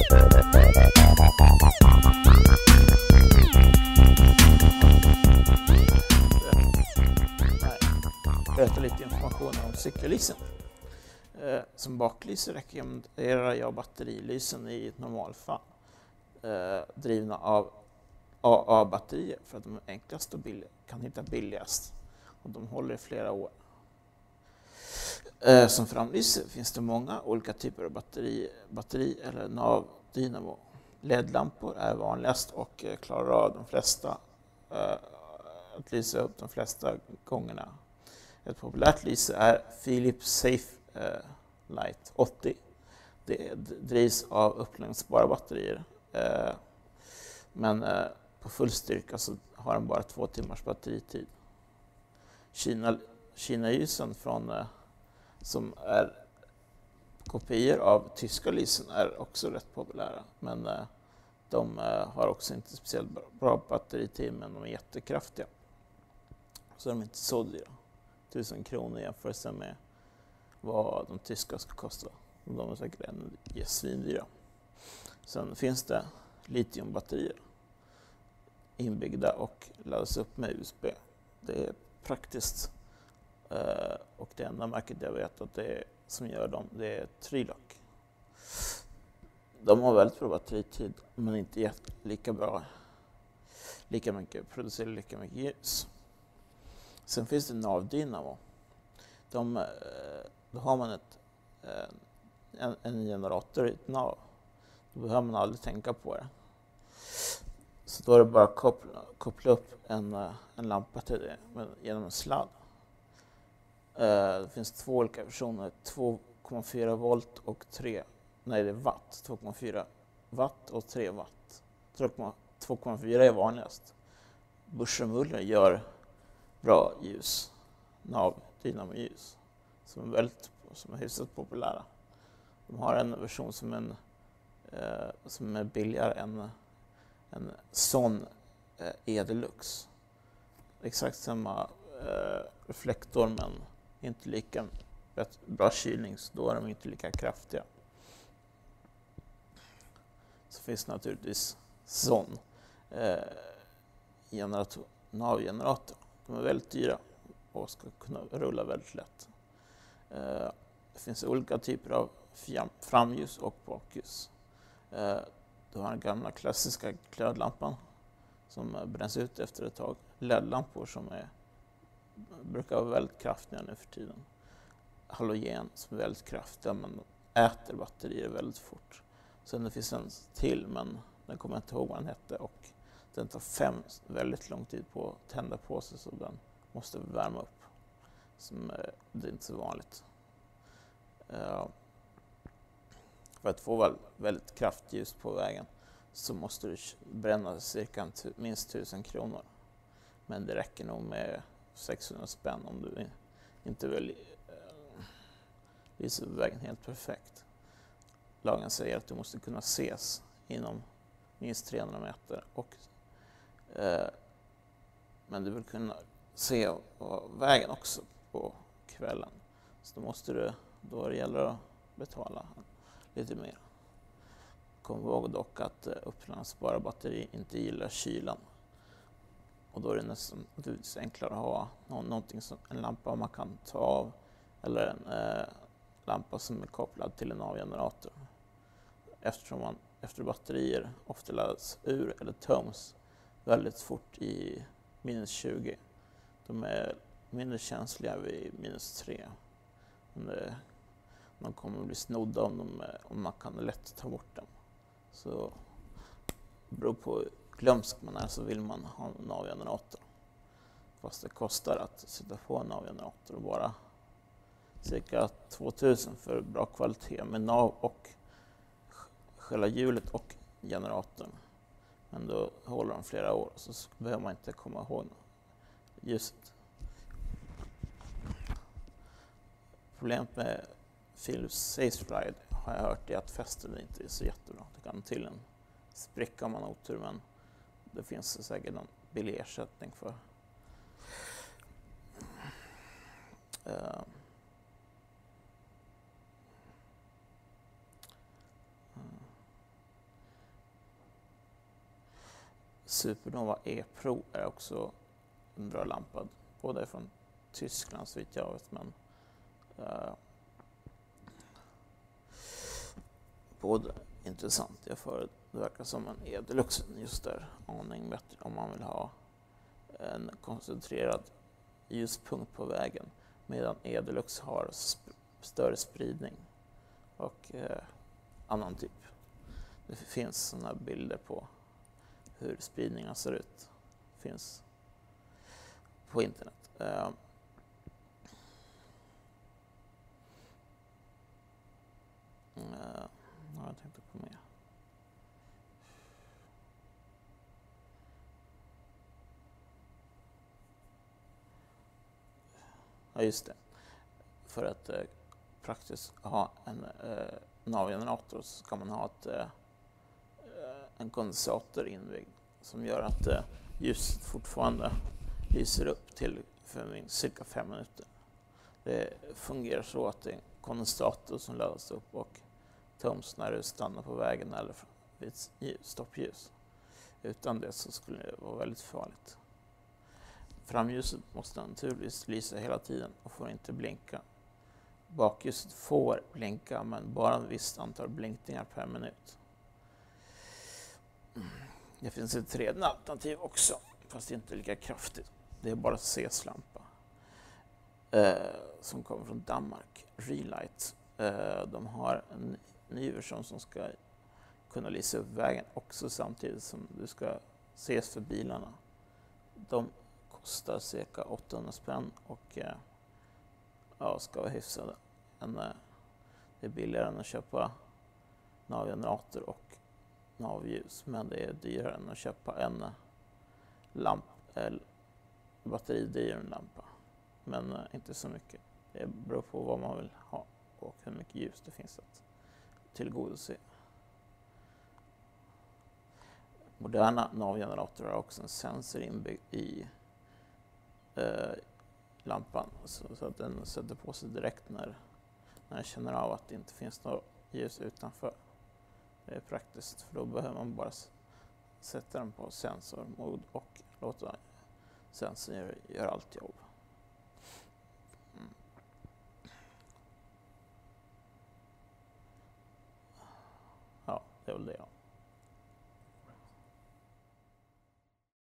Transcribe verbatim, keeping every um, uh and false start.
Berätta lite information om cykellysen. Eh, som baklyse rekommenderar jag batterilysen i normalfall. Eh, drivna av A A-batterier för att de är enklast och billig, kan hitta billigast. Och de håller i flera år. Eh, som framlyse finns det många olika typer av batteri, batteri eller nav-dynamo. L E D-lampor är vanligast och eh, klarar av de flesta eh, att lysa upp de flesta gångerna. Ett populärt lyse är Philips Safe eh, Light åttio. Det drivs av uppladdningsbara batterier. Eh, men eh, på full styrka så har den bara två timmars batteritid. Kina, Kina-lysen från, eh, som är kopior av tyska lysen är också rätt populära. Men eh, de eh, har också inte speciellt bra batteritid, men de är jättekraftiga. Så de är inte så dyra. Tusen kronor jämfört med vad de tyska ska kosta. De är säkert ännu svindyra. Sen finns det litiumbatterier inbyggda och laddas upp med U S B. Det är praktiskt. Och det enda märket jag vet att det är, som gör dem, det är Trilock. De har väldigt bra batteritid, men inte lika bra. Lika mycket, producerar lika mycket ljus. Sen finns det nav-dynamo. De, då har man ett, en, en generator i ett nav. Då behöver man aldrig tänka på det. Så då är det bara att koppla, koppla upp en, en lampa till det med, genom en sladd. Det finns två olika versioner, två komma fyra volt och tre, nej det är watt, två komma fyra watt och tre watt. två komma fyra är vanligast. Busch och Muller gör bra ljus, nav, dynamoljus, som är väldigt, som är hyfsat populära. De har en version som, en, eh, som är billigare än en sån eh, E-Deluxe. Exakt samma eh, reflektor, men inte lika bra kylning, så då är de inte lika kraftiga. Så finns det naturligtvis sån eh, generator, nav-generator. De är väldigt dyra och ska kunna rulla väldigt lätt. Eh, det finns olika typer av framljus och bakljus. Eh, du har den gamla klassiska glödlampan som bränns ut efter ett tag. L E D-lampor som är, brukar vara väldigt kraftiga nu för tiden. Halogen som är väldigt kraftiga, men äter batterier väldigt fort. Sen det finns en till, men den kommer jag inte ihåg vad den hette, och den tar fem väldigt lång tid på att tända på sig, så den måste värma upp. Som, det är inte så vanligt. Uh, för att få väldigt kraftigt ljus på vägen så måste du bränna cirka minst tusen kronor. Men det räcker nog med sexhundra spänn om du inte vill uh, lysa vägen helt perfekt. Lagen säger att du måste kunna ses inom minst trehundra meter, och uh, men du vill kunna se vägen också på kvällen. Så då måste du, då det gäller att betala lite mer. Kom ihåg dock att uppladdningsbara batteri inte gillar kylan. Och då är det nästan naturligtvis enklare att ha någonting som en lampa man kan ta av, eller en eh, lampa som är kopplad till en nav-generator. Eftersom man efter batterier ofta laddas ur eller töms väldigt fort i minus tjugo. De är mindre känsliga vid minus tre. Men det, man kommer att bli snodda om, de, om man kan lätt ta bort dem. Så det beror på hur glömsk man är, så vill man ha en nav-generator. Fast det kostar att sätta på en nav-generator, och bara cirka tvåtusen för bra kvalitet med nav och själva hjulet och generatorn. Men då håller de flera år, så behöver man inte komma ihåg ljuset. Problemet med Philips SafeRide har jag hört är att fästen inte är så jättebra. Det kan till en spricka om man har otur, men det finns säkert någon billig ersättning för. Uh. Supernova E-Pro är också en bra lampa. Båda är från Tyskland så vitt jag vet, men uh, båda intressant. Jag för det verkar som en E-Deluxe just där, aning bättre om man vill ha en koncentrerad ljuspunkt på vägen, medan E-Deluxe har sp större spridning och eh, annan typ. Det finns sådana bilder på hur spridningen ser ut. Det finns på internet. Uh, uh, vad jag tänkte på med. Ja, just det. För att eh, praktiskt ha en eh, navgenerator så ska man ha ett, eh, en kondensator inbyggd som gör att eh, ljuset fortfarande lyser upp till för minst cirka fem minuter. Det fungerar så att det är en kondensator som laddas upp och töms när du stannar på vägen eller vid ett stoppljus. Utan det så skulle det vara väldigt farligt. Framljuset måste naturligtvis lysa hela tiden och får inte blinka. Bakljuset får blinka, men bara ett visst antal blinkningar per minut. Det finns ett tredje alternativ också, fast inte lika kraftigt. Det är bara C-slampa eh, som kommer från Danmark, Relight. Eh, de har en ny version som ska kunna lysa upp vägen också samtidigt som du ska ses för bilarna. De kostar cirka åttahundra spänn och eh, ja, ska vara hyfsade. En, eh, det är billigare än att köpa navgenerator och navljus, men det är dyrare än att köpa en lamp, eh, batteridriven lampa. Men eh, inte så mycket. Det beror på vad man vill ha och hur mycket ljus det finns att tillgodose. Moderna navgeneratorer har också en sensor inbyggd i eh, lampan så, så att den sätter på sig direkt när, när den känner av att det inte finns något ljus utanför. Det är praktiskt, för då behöver man bara sätta den på sensormode och låta sensorn göra, göra allt jobb. Mm. Ja, det är väl det. Ja.